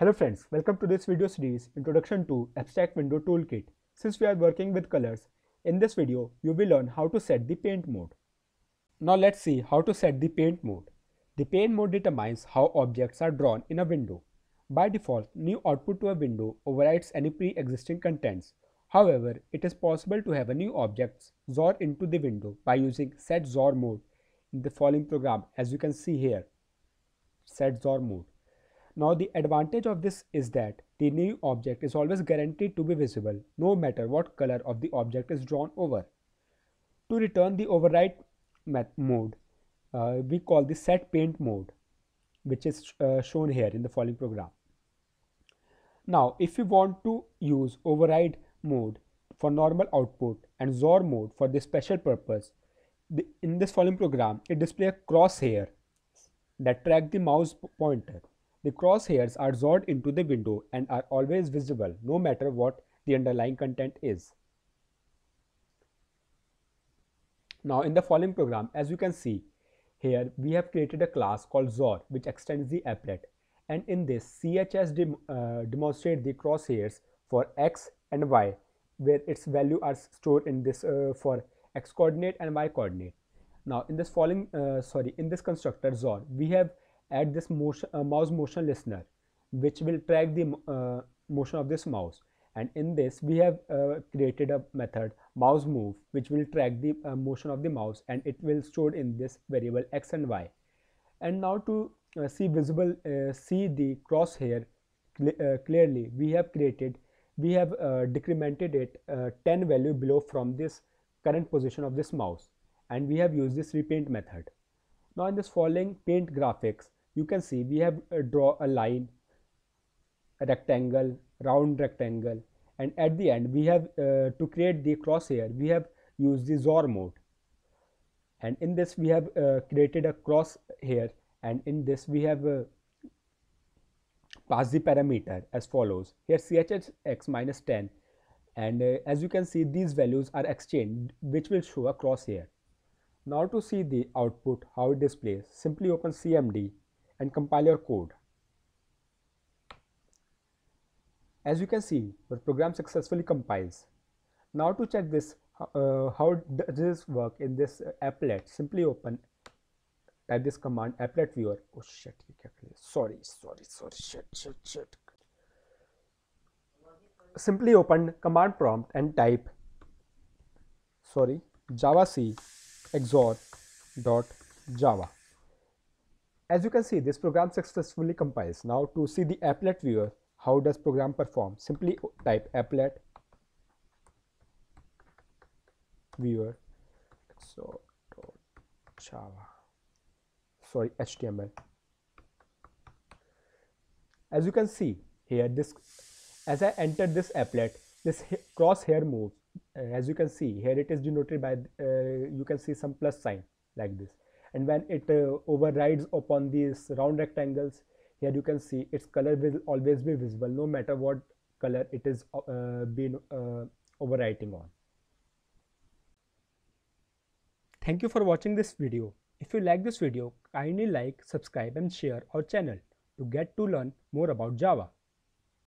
Hello friends, welcome to this video series Introduction to Abstract Window Toolkit. Since we are working with colors, in this video you will learn how to set the paint mode. Now let's see how to set the paint mode. The paint mode determines how objects are drawn in a window. By default, new output to a window overrides any pre-existing contents. However, it is possible to have a new object XOR into the window by using set XOR mode in the following program, as you can see here. Set XOR mode. Now the advantage of this is that the new object is always guaranteed to be visible no matter what color of the object is drawn over. To return the override mode, we call the set paint mode, which is shown here in the following program. Now if we want to use override mode for normal output and XOR mode for this special purpose, in this following program it displays a crosshair that track the mouse pointer. The crosshairs are XORed into the window and are always visible no matter what the underlying content is. Now in the following program, as you can see here, we have created a class called XOR which extends the applet, and in this CHS demonstrates the crosshairs for X and Y, where its value are stored in this for X coordinate and Y coordinate. Now in this in this constructor XOR, we have add this mouse motion listener, which will track the motion of this mouse, and in this we have created a method mouse move which will track the motion of the mouse, and it will stored in this variable X and Y. And now to see the crosshair clearly, we have decremented it 10 value below from this current position of this mouse, and we have used this repaint method. Now in this following paint graphics, you can see we have draw a line, a rectangle, round rectangle, and at the end we have to create the crosshair we have used the XOR mode, and in this we have created a crosshair, and in this we have passed the parameter as follows. Here chx minus 10, and as you can see these values are exchanged, which will show a crosshair. Now to see the output how it displays, simply open CMD and compile your code. As you can see, the program successfully compiles. Now to check this, how does this work in this applet, simply type this command applet viewer. Oh shit, sorry, shit. Simply open command prompt and type javac xor.java. As you can see, this program successfully compiles. Now to see the applet viewer, how does program perform, simply type applet viewer xor.java, HTML. As you can see here, as I entered this applet, this crosshair moves. As you can see here, it is denoted by you can see some plus sign like this, and when it overrides upon these round rectangles, here you can see its color will always be visible no matter what color it is been overwriting on. Thank you for watching this video. If you like this video, kindly like, subscribe and share our channel to learn more about Java.